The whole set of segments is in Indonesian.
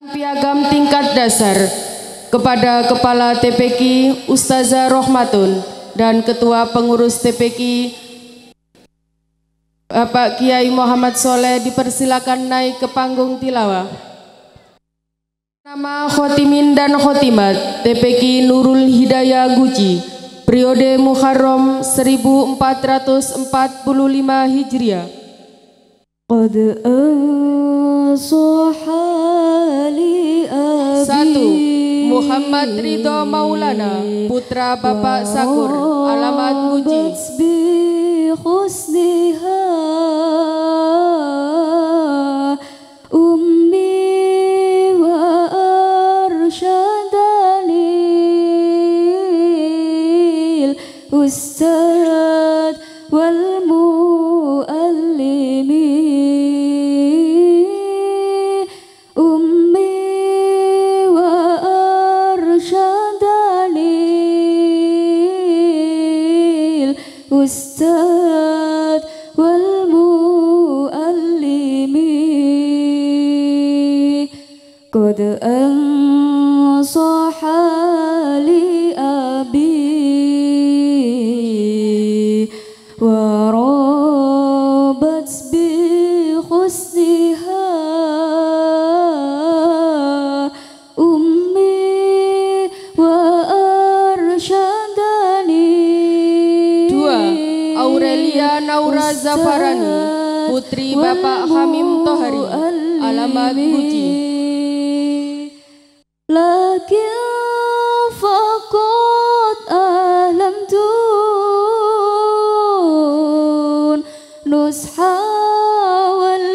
Piagam tingkat dasar kepada Kepala TPQ Ustazah Rohmatun dan Ketua Pengurus TPQ Bapak Kiai Muhammad Soleh dipersilakan naik ke panggung tilawah. Nama Khotimin dan Khotimat TPQ Nurul Hidayah Guci periode Muharram 1445 Hijriah. Qad ansahali abi. 1. Muhammad Ridho Maulana putra Bapak Sakur alamat Guci. Bi husniha ummi wa arsyadani ustad wal muallimi ummi wa arsyadani ustad wal muallimi qad ansaha li abi wa rabat bi husniha ummi wa arsyadani. 2. Aurelia Naura Zafarani putri Bapak Hamim Tohari alamat Guci. Lakin faqad ahlamtun nusha wal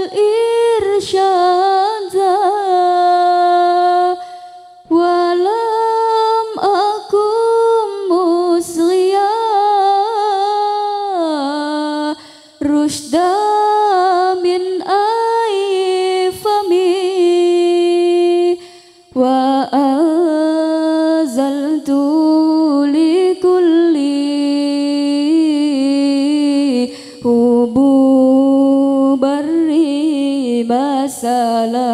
irsyada walam akum musghiya rushda min aifami wa azaltu li kulli hubu barri basala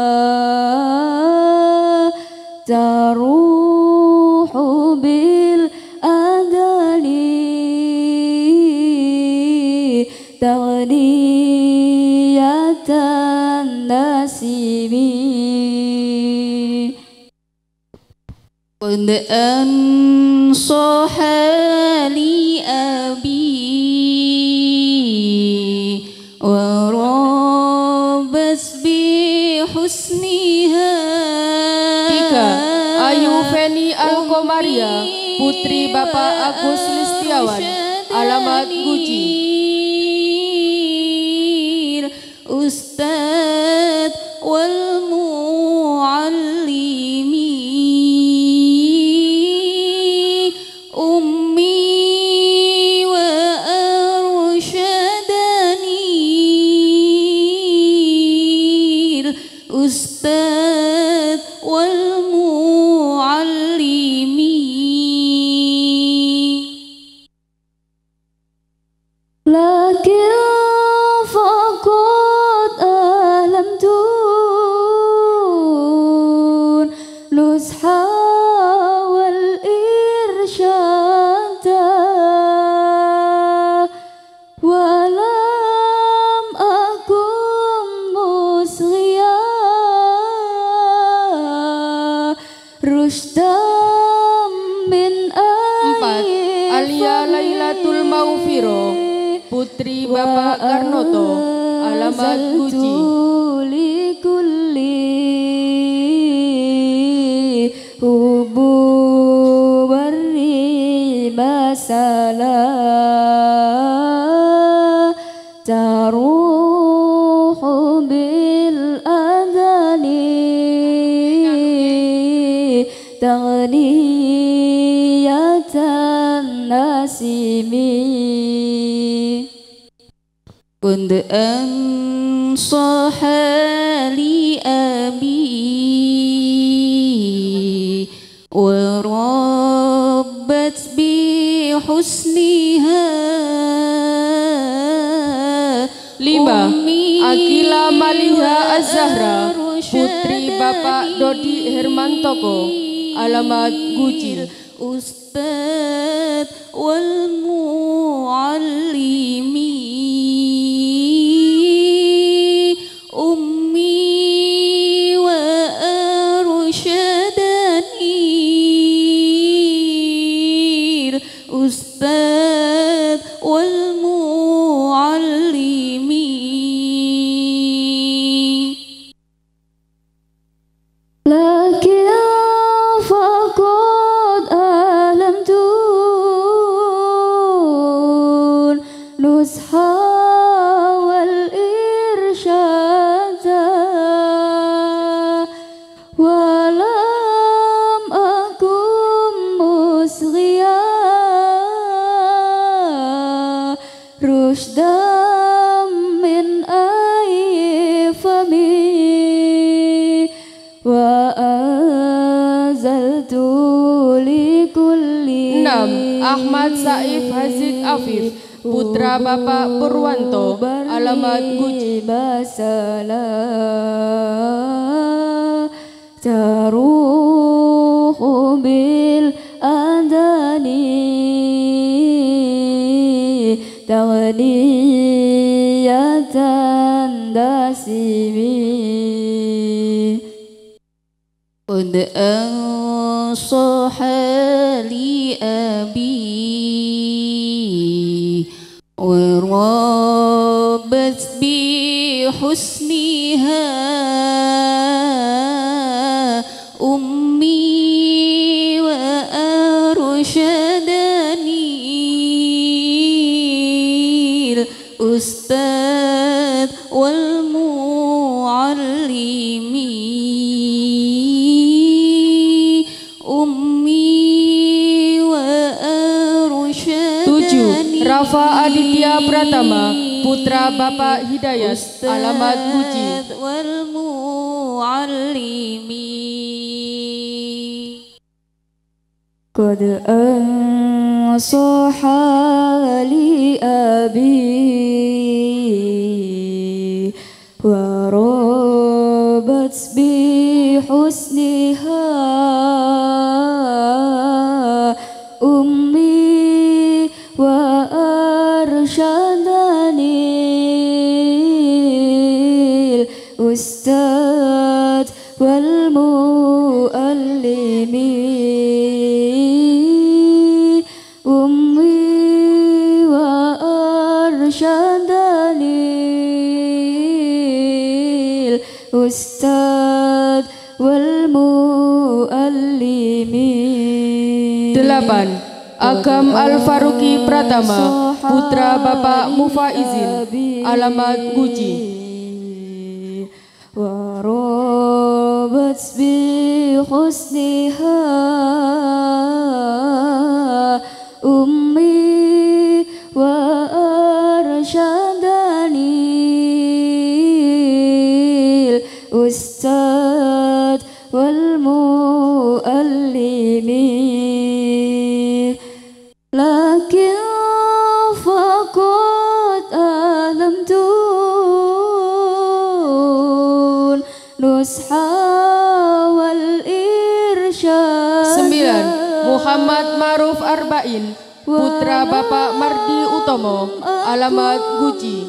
taruhu bil adali taghniyatan nasibi. Qad ansaha li abi wa rabat bi husniha. 3. Ayu Feni Alkomaria putri Bapak Agus Listiawan alamat Guci. Ustad wal muallimi ummi wa arsyadani ustad wal muallimi. Lakin faqad ahlamtun nusha wal irsyada walam akum musghiya rushdam min 4. Alia Lailatul Maufiro putri Bapak Garnoto alamat Guci. li kulli hubu barri masala taruhu bil adali taghniyatan nasimi. Qad ansaha li abi wa rabbat bi husniha. 5. Akila Maliha Az-Zahra Putri Bapak Dodi Hermantoko, alamat Guci. Ustadz wal muallimi ummi wa arsyadani Ustadz wal muallimi lakin faqad alamtun nusha wal irsyada walam akum musghiya rushdam min aifami wa azaltu li kulli 6. Ahmad Saif Hazid Afif, putra Bapak Purwanto, alamat Guci. basala taruhu bil adani taghniyatan dasimi قد أنصح لي أبي وربت بحسنها أمي وأرشدني الأستاذ والمعلمين Rafa Aditya Pratama, putra Bapak Hidayat, alamat Guci. wal muallimi qad ansaha li abi wa rabat bi husniha ummi wa arsyadani ustad wal muallimi ummi wa arsyadani ustad wal muallimi 8. Agam Al-Faruqi Pratama, putra Bapak Mufaizin, alamat Guci. wa rabat bi husniha ummi wa arsyadani ustad wal muallimi lakin faqad alamtun nusha wal irsyad 9. Muhammad Maruf Arba'in, putra Bapak Mardi Utomo, alamat Guci.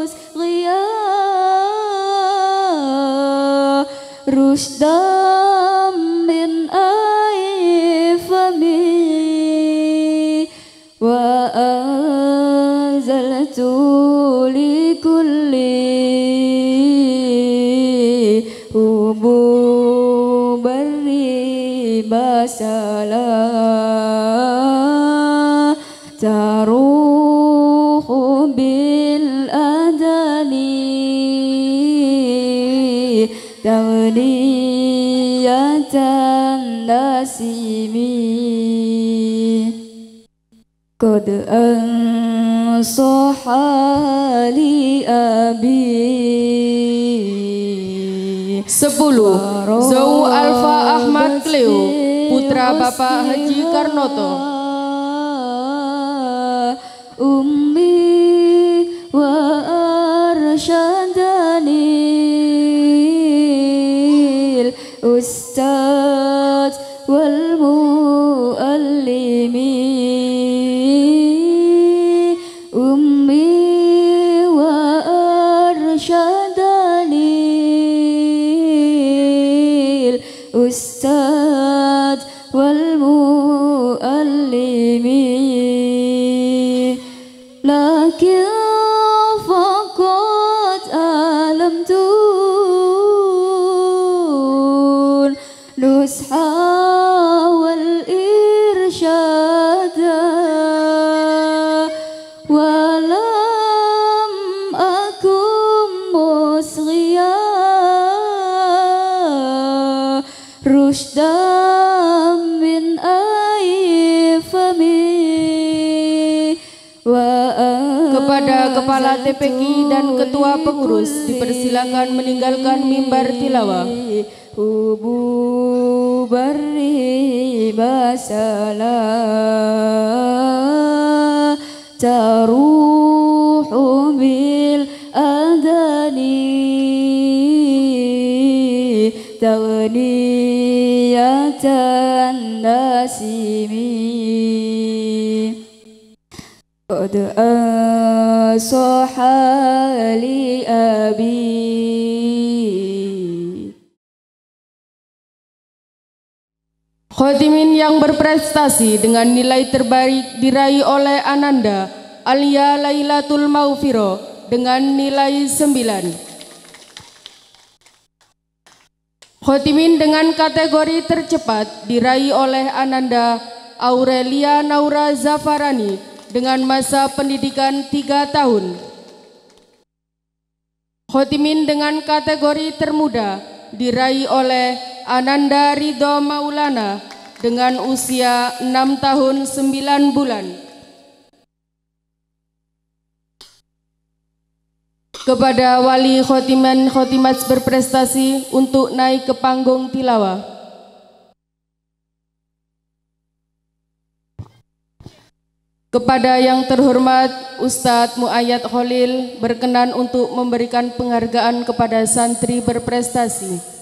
rushdam min aifami wa anzaltu li kulli hububari basala taruhu bil adani taghniyatan nasimi qad ansaha li abi 10. Zau Alfa Ahmad Cleo, putra Bapak Haji Karnoto, ummi wa arsyadani الأستاذ والمؤلم أمي وأرشدني الأستاذ والمؤلم لكن فقط ألمت نصحا والإرشاد ولم أكن مصغيا رشدا من أي فمي Kepada Kepala TPQ dan Ketua Pengurus dipersilakan meninggalkan mimbar tilawah. Hubu bari masalah taruhu bil adani taghniyatan nasimi qad asahali abi. Khotimin yang berprestasi dengan nilai terbaik diraih oleh Ananda Alia Lailatul Maufiro dengan nilai 9. Khotimin dengan kategori tercepat diraih oleh Ananda Aurelia Naura Zafarani dengan masa pendidikan 3 tahun. Khotimin dengan kategori termuda diraih oleh Ananda Ridho Maulana dengan usia 6 tahun 9 bulan. Kepada wali khotiman khotimat berprestasi untuk naik ke panggung tilawah. Kepada yang terhormat Ustadz Muayyad Khalil berkenan untuk memberikan penghargaan kepada santri berprestasi.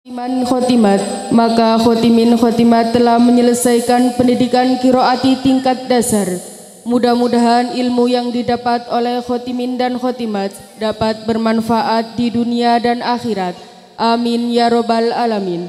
Iman khotimat, maka khotimin khotimat telah menyelesaikan pendidikan qiraati tingkat dasar. Mudah-mudahan ilmu yang didapat oleh khotimin dan khotimat dapat bermanfaat di dunia dan akhirat. Amin ya robbal alamin.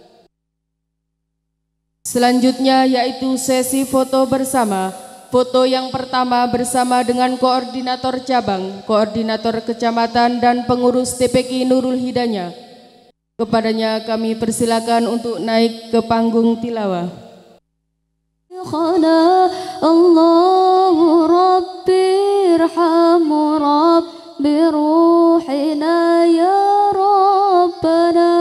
Selanjutnya yaitu sesi foto bersama. Foto yang pertama bersama dengan koordinator cabang, koordinator kecamatan dan pengurus TPQ Nurul Hidayah. Kepadanya kami persilakan untuk naik ke panggung tilawah. Allahu Rabbi irhamu Rabbi ruhina ya Rabbana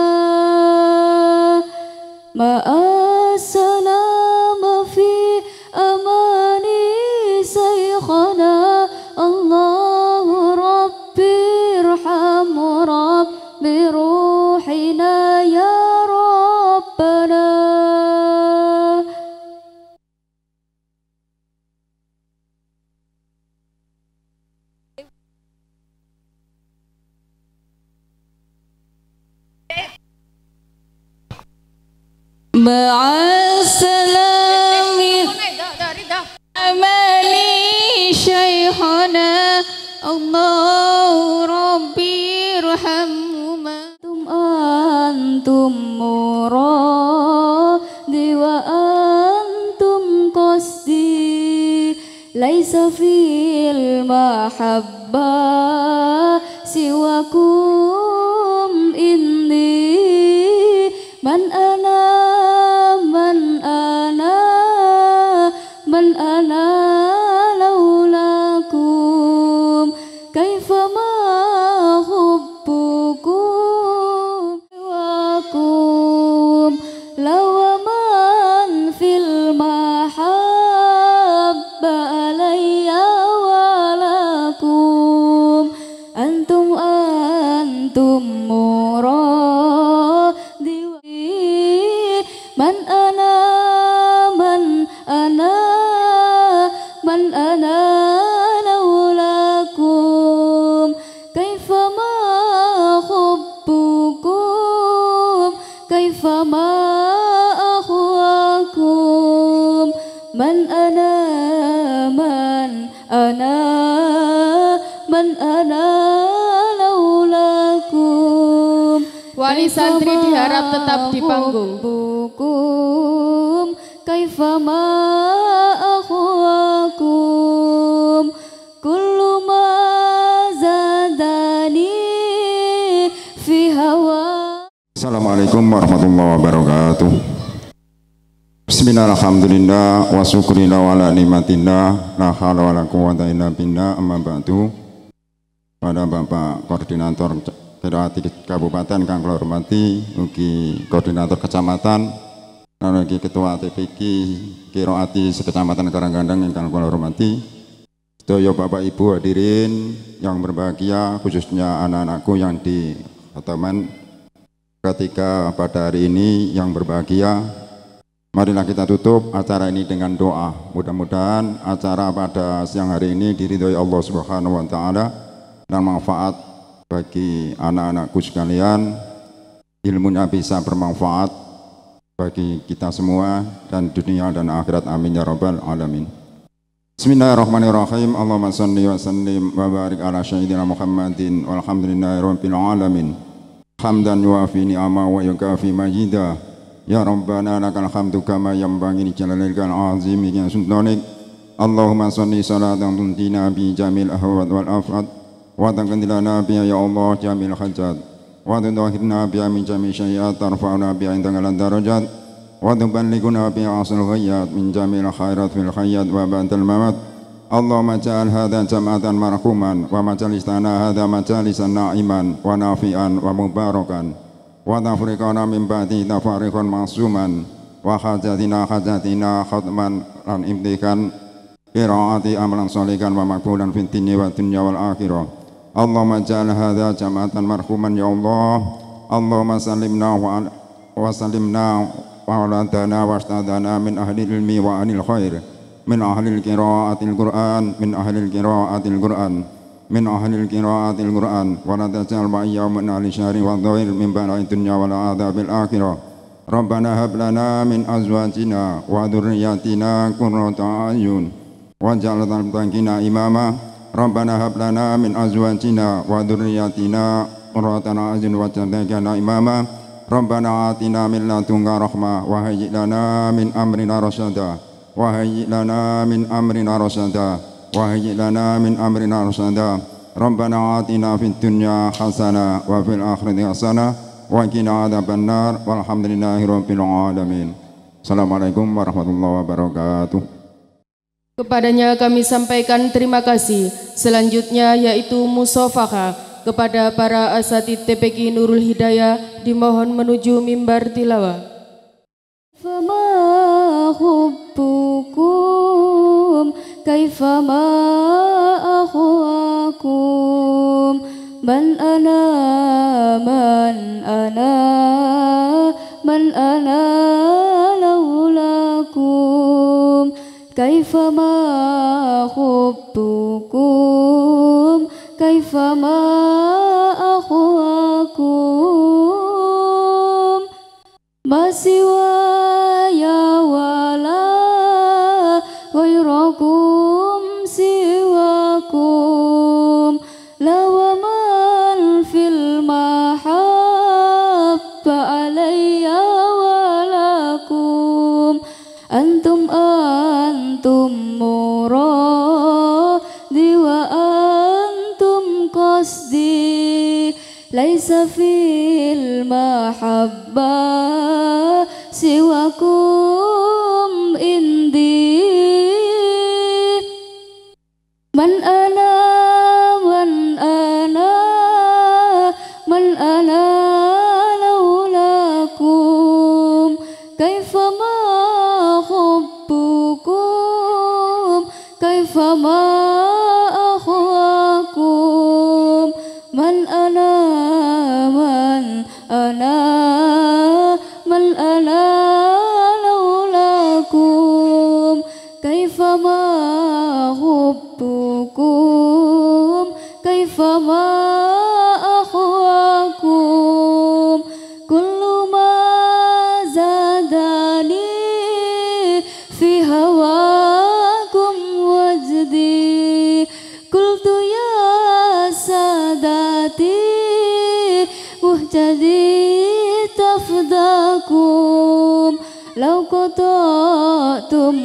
ma'as-salama fi amani saykhana Allahu Rabbi irhamu Rabbi ruhina ya Rabbana. Ma'as-salami amali syaikhana Allahu Rabbi irhamhuma antum muradi wa antum qasdi laisa fil mahabbah siwakum inni man ana laulakum kaifa ma hubbukum wakum lawaman fil mahabba alayya walakum antum muradi man ana laulakum kaifa ma hubbukum kaifa ma akhwakum man ana laulakum. Wali santri diharap tetap di panggung. Kaifa ma akhwakum kullu ma zadani fi hawa. Assalamualaikum warahmatullahi wabarakatuh. Bismillah, alhamdulillah, wa syukurillah wa ala ni'matillah, la hawla wa la quwwata illa billah, amma ba'du. Pada Bapak Koordinator Qiraati Kabupaten kang kula hormati, ugi Koordinator Kecamatan, lan ugi Ketua TPQ Qiraati Sekecamatan Karanggandang ingkang kula hormati, sedaya Bapak Ibu hadirin yang berbahagia, khususnya anak-anakku yang di Khotaman ketika pada hari ini yang berbahagia. Marilah kita tutup acara ini dengan doa. Mudah-mudahan acara pada siang hari ini diridhoi Allah Subhanahu wa taala dan manfaat bagi anak-anakku sekalian. Ilmunya bisa bermanfaat bagi kita semua dan dunia dan akhirat. Amin ya rabbal alamin. Bismillahirrahmanirrahim. Allahumma shalli wa sallim wa barik ala sayyidina Muhammadin walhamdulillahi rabbil alamin. Hamdan yuafi ni'ama wa yukafi majida. Ya Rabbana lakal hamdu kama yanbaghi li jalalikal azimi ya sultanik. Allahumma shalli salatan tuntina bi jamil ahwad wal afad wa taqdilana biha ya Allah jamil hajat wa tudahhirna biha min jami syai'at tarfa'una biha indal darajat wa tuballighuna biha asal ghayat min jamil khairat fil hayyat wa ba'dal mamat. Allahumma ja'al hadha jam'atan marhuman wa majalisana hadha majalisan na'iman wa nafi'an wa mubarakan wa tafriqana min ba'di tafariqan ma'suman wa hajatina khatman lan imtikan qiraati amalan sholihan wa maqbulan fid dunya wa dunya wal akhirah. Allahumma ja'al hadha jama'atan marhuman ya Allah. Allahumma sallimna wa sallimna wa aladana wa astadana min ahli ilmi wa anil khair min ahli qiraatil Qur'an min ahli qiraatil Qur'an من أهل القراءة القرآن ولا تجعل معي يومنا لشهر والظهر من بلاء الدنيا ولا عذاب الآخرة ربنا هب لنا من أزواجنا وذرياتنا قرة أعين واجعلنا للمتقين إماما ربنا هب لنا من أزواجنا وذرياتنا قرة أعين واجعلنا إماما ربنا آتنا من لدنك رحمة وهيئ لنا من أمرنا رشدا وهيئ لنا من أمرنا رشدا وهيئ لنا من أمرنا رشدا ربنا آتنا في الدنيا حسنة وفي الآخرة حسنة وقنا عذاب النار والحمد لله رب العالمين. Assalamualaikum warahmatullahi wabarakatuh. Kepadanya kami sampaikan terima kasih. Selanjutnya yaitu musafahah kepada para asatidz TPQ Nurul Hidayah dimohon menuju mimbar tilawah. Fama hubbukum kaifama akhwakum man ana laulakum kaifama hubbukum kaifama akhwakum masiwaya wala ghairakum siwakum lawaman fil mahabba alayya walakum antum muradi wa antum qasdi laisa fil mahabba siwakum indi man ana laulakum kaifama hubbukum kaifama akhwakum man ana laulakum kaifama hubbukum kaifama akhwakum kullu ma zadani fi hawakum wajdi qultu ya sadati muhtadi tafdakum law qata'tum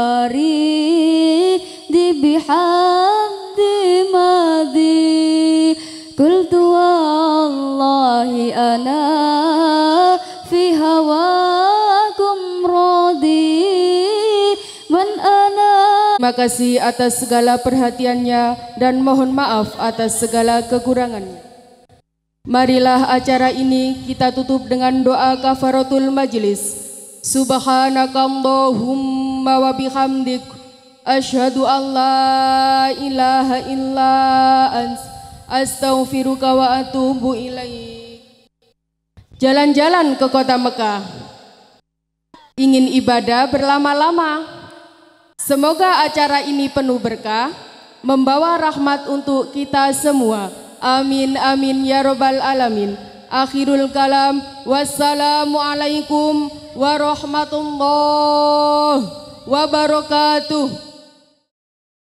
waridi bihaddi madi qultu wallahi ana fi hawakum radi man ana. Terima kasih atas segala perhatiannya dan mohon maaf atas segala kekurangannya. Marilah acara ini kita tutup dengan doa kafaratul majlis. Subhanakallahumma wa bihamdik asyhadu an la ilaha illa ants astaghfiruka wa atubu ilaik. Jalan-jalan ke kota Mekah, ingin ibadah berlama-lama. Semoga acara ini penuh berkah, membawa rahmat untuk kita semua. Amin amin ya robbal alamin. Akhirul kalam, wassalamualaikum warahmatullahi wabarakatuh.